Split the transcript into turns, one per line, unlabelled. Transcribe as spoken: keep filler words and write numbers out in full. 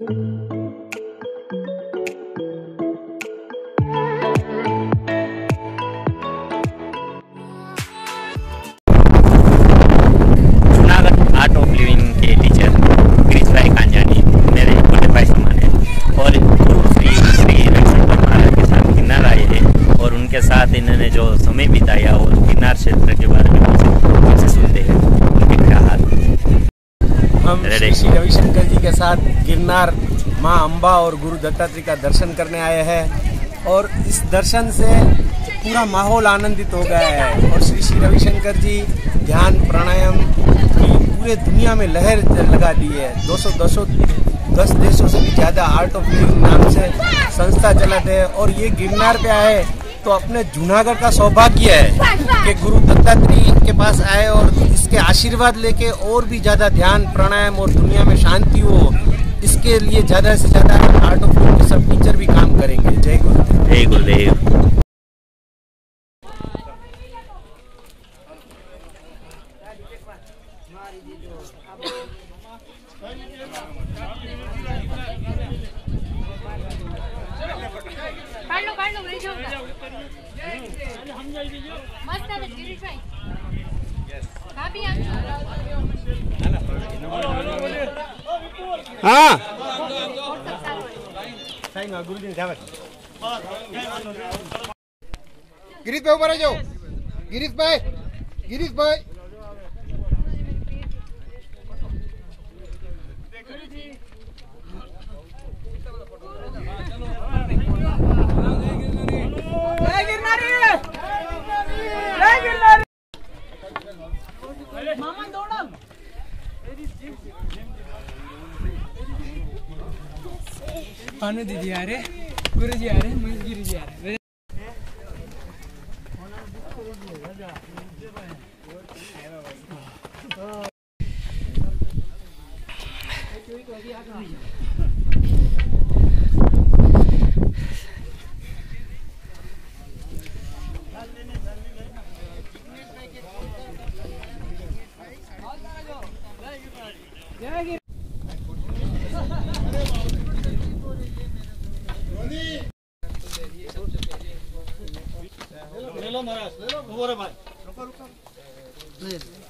Art of living के teacher Girish bhai Kanjani मेरे बड़े भाई समान है और श्री श्री रविशंकर महाराज के साथ गिरनार आए हैं और उनके साथ इन्होंने जो समय बिताया और गिरनार क्षेत्र के बारे में उनसे सुनते हैं उनके ख्याल।
हम श्री रविशंकर जी के साथ गिरनार माँ अम्बा और गुरु दत्तात्रेय का दर्शन करने आए हैं और इस दर्शन से पूरा माहौल आनंदित हो गया है। और श्री श्री रविशंकर जी ध्यान प्राणायाम की पूरे दुनिया में लहर लगा दी है। दो सौ दसों दस देशों से भी ज़्यादा आर्ट ऑफ लिविंग नाम से संस्था चलाते हैं और ये गिरनार पे आए तो अपने जूनागढ़ का सौभाग्य है कि गुरु दत्तात्रेय के पास आए और इसके आशीर्वाद लेके और भी ज़्यादा ध्यान प्राणायाम और दुनिया में शांति हो, इसके लिए ज़्यादा से ज़्यादा आर्ट ऑफ लिविंग के सब टीचर भी काम करेंगे। जय गुरुदेव।
जय गुरुदेव।
काढलो काढलो वेळ ठेव मस्त आहे गिरीश भाई भाभी
हाँ गुरुजी जावे गिरीश भाई ऊपर आ जाओ। गिरीश भाई गिरीश भाई
मामा दौड़ा पानु दीदी आ रहे गुरु जी आ रहे गिरी जी आ रहे। ले लो महाराज ले लो भाई रुको रुको